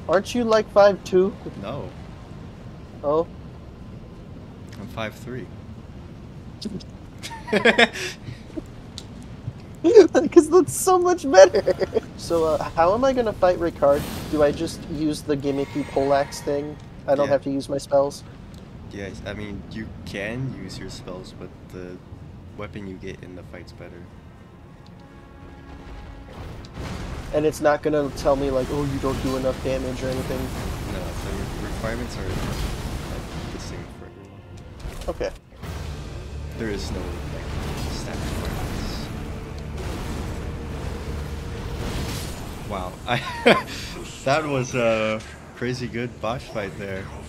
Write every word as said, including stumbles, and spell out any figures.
Aren't you like five two? No, Oh. I'm five three. Because that's so much better. So, uh, how am I gonna fight Ricard? Do I just use the gimmicky poleaxe thing? I don't Yeah, have to use my spells? yeah. I mean, you can use your spells, but the weapon you get in the fight's better. And it's not gonna tell me, like, oh, you don't do enough damage or anything? No, the re requirements are like the same for everyone. Okay. There is no like stat requirements. Wow, I that was a crazy good boss fight there.